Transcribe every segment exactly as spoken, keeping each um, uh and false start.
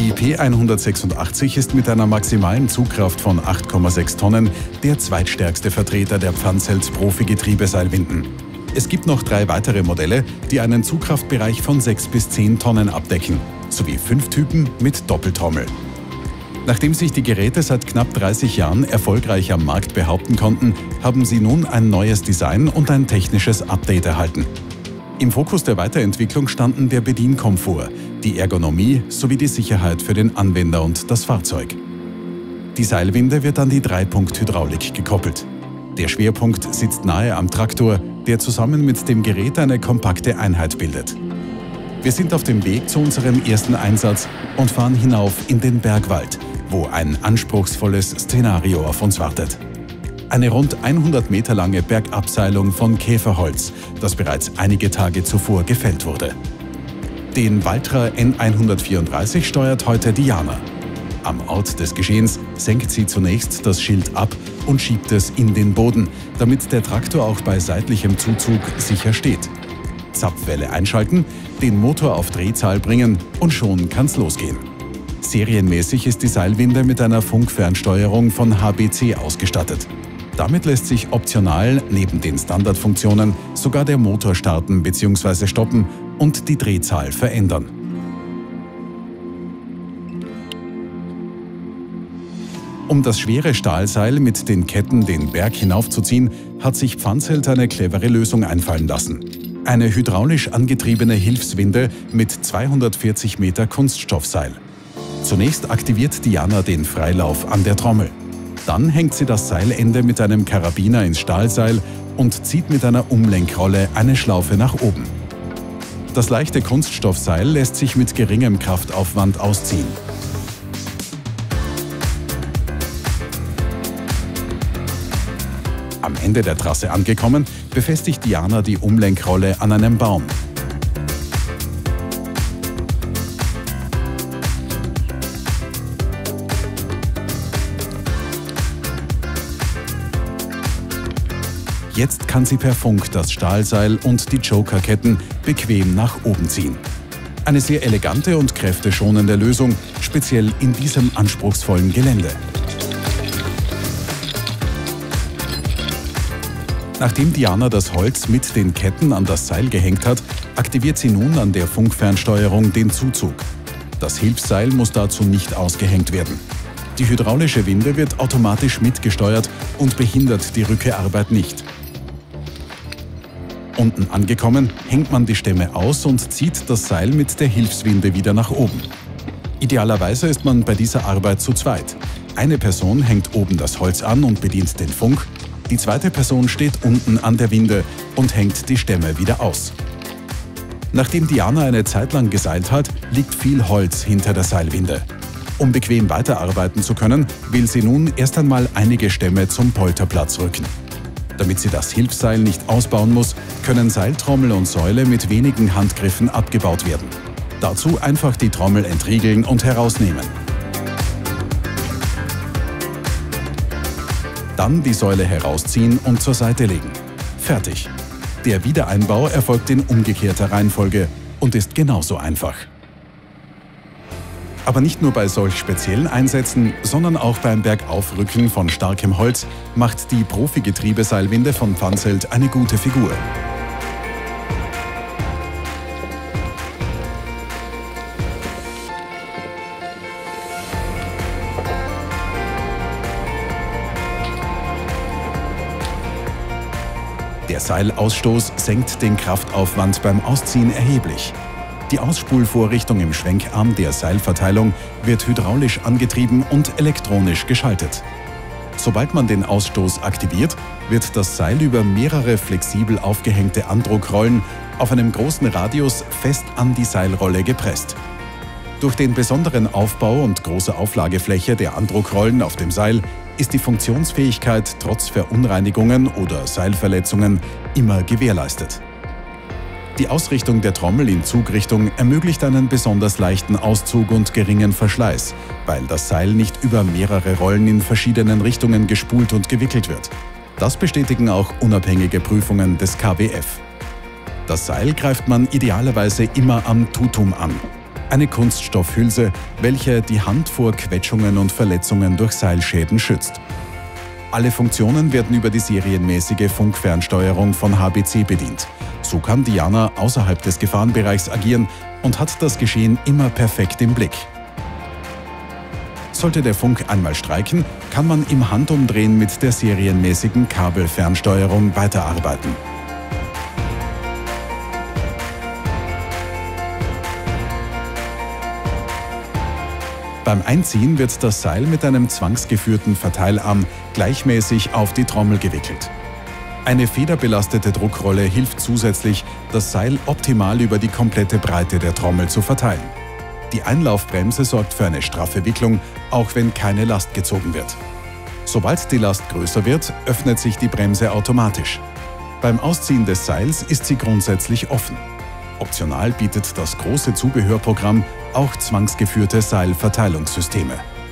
Die P hundertsechsundachtzig ist mit einer maximalen Zugkraft von acht Komma sechs Tonnen der zweitstärkste Vertreter der Pfanzelt-Profi-Getriebeseilwinden. Es gibt noch drei weitere Modelle, die einen Zugkraftbereich von sechs bis zehn Tonnen abdecken, sowie fünf Typen mit Doppeltrommel. Nachdem sich die Geräte seit knapp dreißig Jahren erfolgreich am Markt behaupten konnten, haben sie nun ein neues Design und ein technisches Update erhalten. Im Fokus der Weiterentwicklung standen der Bedienkomfort, die Ergonomie sowie die Sicherheit für den Anwender und das Fahrzeug. Die Seilwinde wird an die Dreipunkt-Hydraulik gekoppelt. Der Schwerpunkt sitzt nahe am Traktor, der zusammen mit dem Gerät eine kompakte Einheit bildet. Wir sind auf dem Weg zu unserem ersten Einsatz und fahren hinauf in den Bergwald, wo ein anspruchsvolles Szenario auf uns wartet. Eine rund hundert Meter lange Bergabseilung von Käferholz, das bereits einige Tage zuvor gefällt wurde. Den Valtra N hundertvierunddreißig steuert heute Diana. Am Ort des Geschehens senkt sie zunächst das Schild ab und schiebt es in den Boden, damit der Traktor auch bei seitlichem Zuzug sicher steht. Zapfwelle einschalten, den Motor auf Drehzahl bringen und schon kann's losgehen. Serienmäßig ist die Seilwinde mit einer Funkfernsteuerung von H B C ausgestattet. Damit lässt sich optional neben den Standardfunktionen sogar der Motor starten bzw. stoppen und die Drehzahl verändern. Um das schwere Stahlseil mit den Ketten den Berg hinaufzuziehen, hat sich Pfanzelt eine clevere Lösung einfallen lassen. Eine hydraulisch angetriebene Hilfswinde mit zweihundertvierzig Meter Kunststoffseil. Zunächst aktiviert Diana den Freilauf an der Trommel. Dann hängt sie das Seilende mit einem Karabiner ins Stahlseil und zieht mit einer Umlenkrolle eine Schlaufe nach oben. Das leichte Kunststoffseil lässt sich mit geringem Kraftaufwand ausziehen. Am Ende der Trasse angekommen, befestigt Diana die Umlenkrolle an einem Baum. Jetzt kann sie per Funk das Stahlseil und die Jokerketten bequem nach oben ziehen. Eine sehr elegante und kräfteschonende Lösung, speziell in diesem anspruchsvollen Gelände. Nachdem Diana das Holz mit den Ketten an das Seil gehängt hat, aktiviert sie nun an der Funkfernsteuerung den Zuzug. Das Hilfsseil muss dazu nicht ausgehängt werden. Die hydraulische Winde wird automatisch mitgesteuert und behindert die Rückearbeit nicht. Unten angekommen, hängt man die Stämme aus und zieht das Seil mit der Hilfswinde wieder nach oben. Idealerweise ist man bei dieser Arbeit zu zweit. Eine Person hängt oben das Holz an und bedient den Funk, die zweite Person steht unten an der Winde und hängt die Stämme wieder aus. Nachdem Diana eine Zeit lang geseilt hat, liegt viel Holz hinter der Seilwinde. Um bequem weiterarbeiten zu können, will sie nun erst einmal einige Stämme zum Polterplatz rücken. Damit sie das Hilfsseil nicht ausbauen muss, können Seiltrommel und Säule mit wenigen Handgriffen abgebaut werden. Dazu einfach die Trommel entriegeln und herausnehmen. Dann die Säule herausziehen und zur Seite legen. Fertig. Der Wiedereinbau erfolgt in umgekehrter Reihenfolge und ist genauso einfach. Aber nicht nur bei solch speziellen Einsätzen, sondern auch beim Bergaufrücken von starkem Holz macht die Profi-Getriebeseilwinde von Pfanzelt eine gute Figur. Der Seilausstoß senkt den Kraftaufwand beim Ausziehen erheblich. Die Ausspulvorrichtung im Schwenkarm der Seilverteilung wird hydraulisch angetrieben und elektronisch geschaltet. Sobald man den Ausstoß aktiviert, wird das Seil über mehrere flexibel aufgehängte Andruckrollen auf einem großen Radius fest an die Seilrolle gepresst. Durch den besonderen Aufbau und große Auflagefläche der Andruckrollen auf dem Seil ist die Funktionsfähigkeit trotz Verunreinigungen oder Seilverletzungen immer gewährleistet. Die Ausrichtung der Trommel in Zugrichtung ermöglicht einen besonders leichten Auszug und geringen Verschleiß, weil das Seil nicht über mehrere Rollen in verschiedenen Richtungen gespult und gewickelt wird. Das bestätigen auch unabhängige Prüfungen des K W F. Das Seil greift man idealerweise immer am Tutum an. eine Kunststoffhülse, welche die Hand vor Quetschungen und Verletzungen durch Seilschäden schützt. Alle Funktionen werden über die serienmäßige Funkfernsteuerung von H B C bedient. So kann Diana außerhalb des Gefahrenbereichs agieren und hat das Geschehen immer perfekt im Blick. Sollte der Funk einmal streiken, kann man im Handumdrehen mit der serienmäßigen Kabelfernsteuerung weiterarbeiten. Beim Einziehen wird das Seil mit einem zwangsgeführten Verteilarm gleichmäßig auf die Trommel gewickelt. Eine federbelastete Druckrolle hilft zusätzlich, das Seil optimal über die komplette Breite der Trommel zu verteilen. Die Einlaufbremse sorgt für eine straffe Wicklung, auch wenn keine Last gezogen wird. Sobald die Last größer wird, öffnet sich die Bremse automatisch. Beim Ausziehen des Seils ist sie grundsätzlich offen. Optional bietet das große Zubehörprogramm auch zwangsgeführte Seilverteilungssysteme.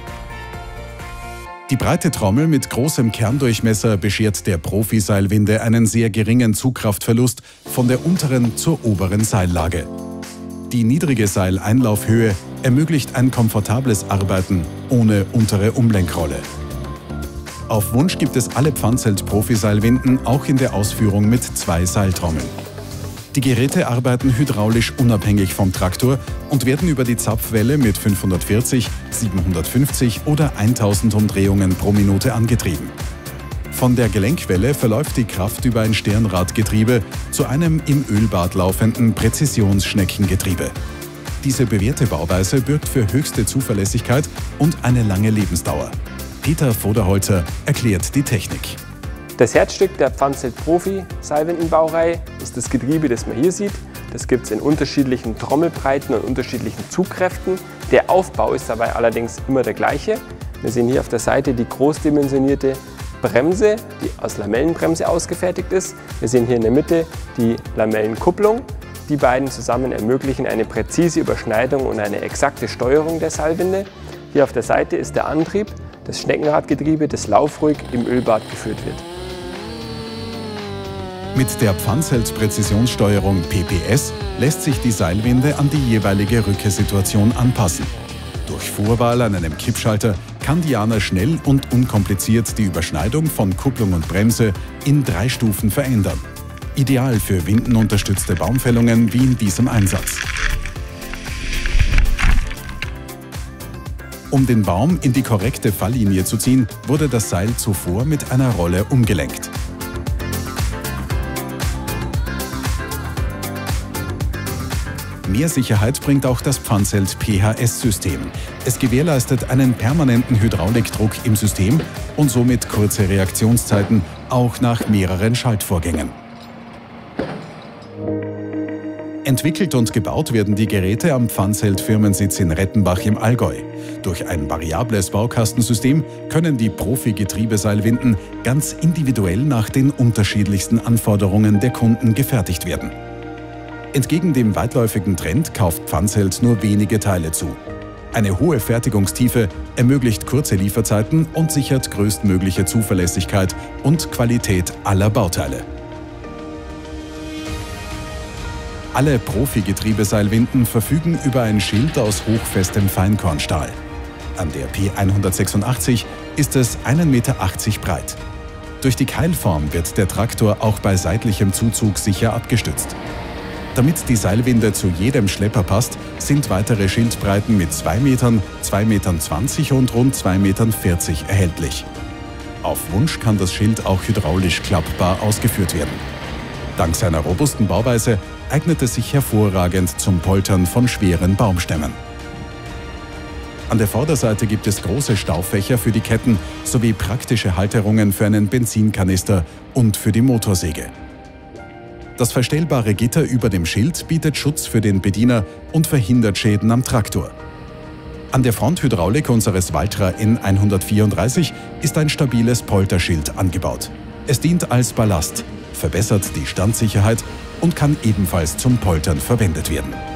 Die breite Trommel mit großem Kerndurchmesser beschert der Profi-Seilwinde einen sehr geringen Zugkraftverlust von der unteren zur oberen Seillage. Die niedrige Seileinlaufhöhe ermöglicht ein komfortables Arbeiten ohne untere Umlenkrolle. Auf Wunsch gibt es alle Pfanzelt-Profi-Seilwinden auch in der Ausführung mit zwei Seiltrommeln. Die Geräte arbeiten hydraulisch unabhängig vom Traktor und werden über die Zapfwelle mit fünfhundertvierzig, siebenhundertfünfzig oder tausend Umdrehungen pro Minute angetrieben. Von der Gelenkwelle verläuft die Kraft über ein Stirnradgetriebe zu einem im Ölbad laufenden Präzisionsschneckengetriebe. Diese bewährte Bauweise bürgt für höchste Zuverlässigkeit und eine lange Lebensdauer. Peter Voderholzer erklärt die Technik. Das Herzstück der Pfanzelt-Profi-Seilwindenbaureihe ist das Getriebe, das man hier sieht. Das gibt es in unterschiedlichen Trommelbreiten und unterschiedlichen Zugkräften. Der Aufbau ist dabei allerdings immer der gleiche. Wir sehen hier auf der Seite die großdimensionierte Bremse, die aus Lamellenbremse ausgefertigt ist. Wir sehen hier in der Mitte die Lamellenkupplung. Die beiden zusammen ermöglichen eine präzise Überschneidung und eine exakte Steuerung der Seilwinde. Hier auf der Seite ist der Antrieb, das Schneckenradgetriebe, das laufruhig im Ölbad geführt wird. Mit der Pfanzelt-Präzisionssteuerung P P S lässt sich die Seilwinde an die jeweilige Rückesituation anpassen. Durch Vorwahl an einem Kippschalter kann Diana schnell und unkompliziert die Überschneidung von Kupplung und Bremse in drei Stufen verändern. Ideal für windenunterstützte Baumfällungen wie in diesem Einsatz. Um den Baum in die korrekte Falllinie zu ziehen, wurde das Seil zuvor mit einer Rolle umgelenkt. Mehr Sicherheit bringt auch das Pfanzelt P H S-System. Es gewährleistet einen permanenten Hydraulikdruck im System und somit kurze Reaktionszeiten, auch nach mehreren Schaltvorgängen. Entwickelt und gebaut werden die Geräte am Pfanzelt-Firmensitz in Rettenbach im Allgäu. Durch ein variables Baukastensystem können die Profi-Getriebeseilwinden ganz individuell nach den unterschiedlichsten Anforderungen der Kunden gefertigt werden. Entgegen dem weitläufigen Trend kauft Pfanzelt nur wenige Teile zu. Eine hohe Fertigungstiefe ermöglicht kurze Lieferzeiten und sichert größtmögliche Zuverlässigkeit und Qualität aller Bauteile. Alle Profi-Getriebeseilwinden verfügen über ein Schild aus hochfestem Feinkornstahl. An der P hundertsechsundachtzig ist es ein Meter achtzig breit. Durch die Keilform wird der Traktor auch bei seitlichem Zuzug sicher abgestützt. Damit die Seilwinde zu jedem Schlepper passt, sind weitere Schildbreiten mit zwei Metern, zwei Meter zwanzig und rund zwei Meter vierzig erhältlich. Auf Wunsch kann das Schild auch hydraulisch klappbar ausgeführt werden. Dank seiner robusten Bauweise eignet es sich hervorragend zum Poltern von schweren Baumstämmen. An der Vorderseite gibt es große Staufächer für die Ketten sowie praktische Halterungen für einen Benzinkanister und für die Motorsäge. Das verstellbare Gitter über dem Schild bietet Schutz für den Bediener und verhindert Schäden am Traktor. An der Fronthydraulik unseres Valtra N hundertvierunddreißig ist ein stabiles Polterschild angebaut. Es dient als Ballast, verbessert die Standsicherheit und kann ebenfalls zum Poltern verwendet werden.